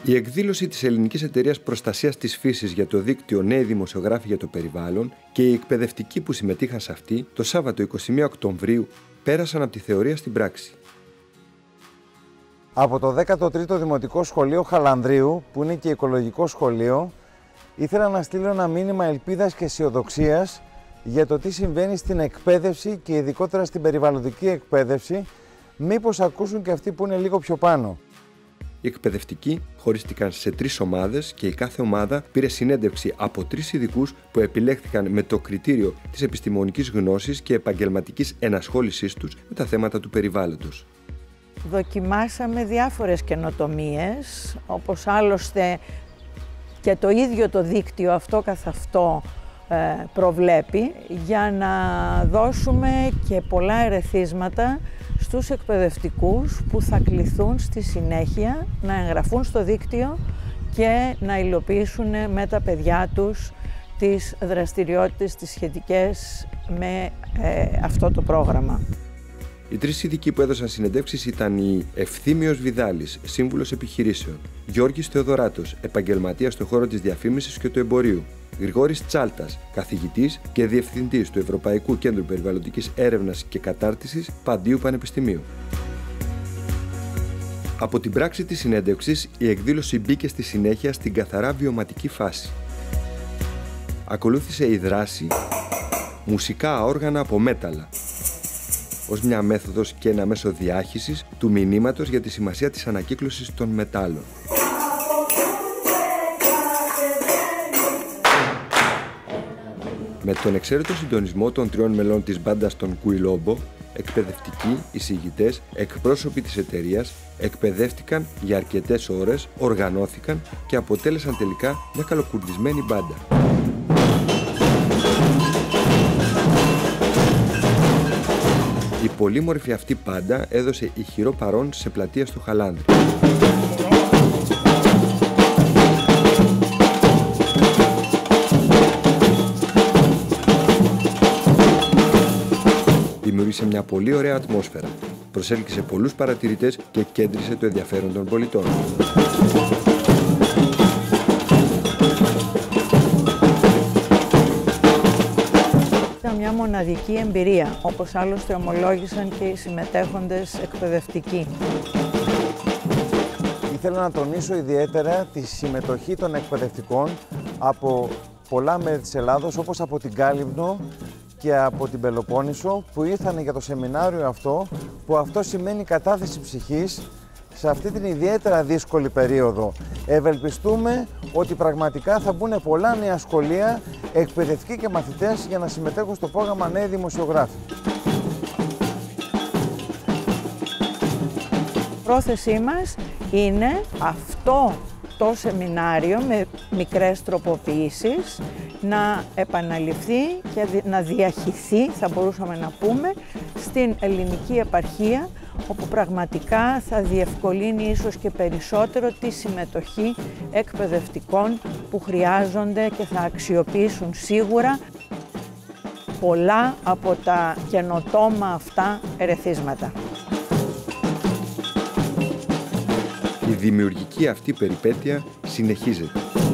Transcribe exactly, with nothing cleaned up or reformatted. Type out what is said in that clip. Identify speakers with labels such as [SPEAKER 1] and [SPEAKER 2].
[SPEAKER 1] Η εκδήλωση της Ελληνικής Εταιρείας Προστασίας της Φύσης για το δίκτυο Νέοι Δημοσιογράφοι για το Περιβάλλον και οι εκπαιδευτικοί που συμμετείχαν σε αυτή το Σάββατο εικοστή πρώτη Οκτωβρίου πέρασαν από τη θεωρία στην πράξη.
[SPEAKER 2] Από το δέκατο τρίτο Δημοτικό Σχολείο Χαλανδρίου, που είναι και οικολογικό σχολείο, ήθελα να στείλω ένα μήνυμα ελπίδας και αισιοδοξίας για το τι συμβαίνει στην εκπαίδευση και ειδικότερα στην περιβαλλοντική εκπαίδευση, μήπως ακούσουν και αυτοί που είναι λίγο πιο πάνω.
[SPEAKER 1] Οι εκπαιδευτικοί χωρίστηκαν σε τρεις ομάδες και η κάθε ομάδα πήρε συνέντευξη από τρεις ειδικούς που επιλέχθηκαν με το κριτήριο της επιστημονικής γνώσης και επαγγελματικής ενασχόλησής τους με τα θέματα του περιβάλλοντος.
[SPEAKER 3] Δοκιμάσαμε διάφορες καινοτομίες, όπως άλλωστε και το ίδιο το δίκτυο αυτό καθ' αυτό προβλέπει, για να δώσουμε και πολλά ερεθίσματα στους εκπαιδευτικούς που θα κληθούν στη συνέχεια να εγγραφούν στο δίκτυο και να υλοποιήσουν με τα παιδιά τους τις δραστηριότητες τις σχετικές με ε, αυτό το πρόγραμμα.
[SPEAKER 1] Οι τρεις ειδικοί που έδωσαν συνεντεύξεις ήταν η Ευθύμιος Βιδάλης, σύμβουλος επιχειρήσεων, Γιώργης Θεοδωράτος, επαγγελματίας στον χώρο της διαφήμισης και του εμπορίου, Γρηγόρης Τσάλτας, καθηγητής και διευθυντής του Ευρωπαϊκού Κέντρου Περιβαλλοντικής Έρευνας και Κατάρτισης Παντίου Πανεπιστημίου. Από την πράξη της συνέντευξης, η εκδήλωση μπήκε στη συνέχεια στην καθαρά βιωματική φάση. Ακολούθησε η δράση μουσικά όργανα από μέταλλα, ως μια μέθοδος και ένα μέσο διάχυσης του μηνύματος για τη σημασία της ανακύκλωσης των μετάλλων. Με τον εξαίρετο συντονισμό των τριών μελών της μπάντας των Κουιλόμπο, εκπαιδευτικοί, εισηγητές, εκπρόσωποι της εταιρείας εκπαιδεύτηκαν για αρκετές ώρες, οργανώθηκαν και αποτέλεσαν τελικά μια καλοκουρδισμένη μπάντα. Η πολύμορφη αυτή πάντα έδωσε ηχηρό παρόν σε πλατεία στο Χαλάνδρι. Δημιούργησε μια πολύ ωραία ατμόσφαιρα, προσέλκυσε πολλούς παρατηρητές και κέντρισε το ενδιαφέρον των πολιτών.
[SPEAKER 3] Ήταν μια μοναδική εμπειρία, όπως άλλωστε ομολόγησαν και οι συμμετέχοντες εκπαιδευτικοί.
[SPEAKER 2] Ήθελα να τονίσω ιδιαίτερα τη συμμετοχή των εκπαιδευτικών από πολλά μέρη της Ελλάδος, όπως από την Κάλυμνο και από την Πελοπόννησο, που ήρθαν για το σεμινάριο αυτό, που αυτό σημαίνει κατάθεση ψυχής σε αυτή την ιδιαίτερα δύσκολη περίοδο. Ευελπιστούμε ότι πραγματικά θα μπουν πολλά νέα σχολεία, εκπαιδευτικοί και μαθητές για να συμμετέχουν στο πρόγραμμα Νέοι Δημοσιογράφοι.
[SPEAKER 3] Η πρόθεσή μας είναι αυτό το σεμινάριο με μικρές τροποποιήσεις να επαναληφθεί και να διαχυθεί, θα μπορούσαμε να πούμε, στην ελληνική επαρχία, όπου πραγματικά θα διευκολύνει ίσως και περισσότερο τη συμμετοχή εκπαιδευτικών που χρειάζονται και θα αξιοποιήσουν σίγουρα πολλά από τα καινοτόμα αυτά ερεθίσματα.
[SPEAKER 1] Η δημιουργική αυτή περιπέτεια συνεχίζεται.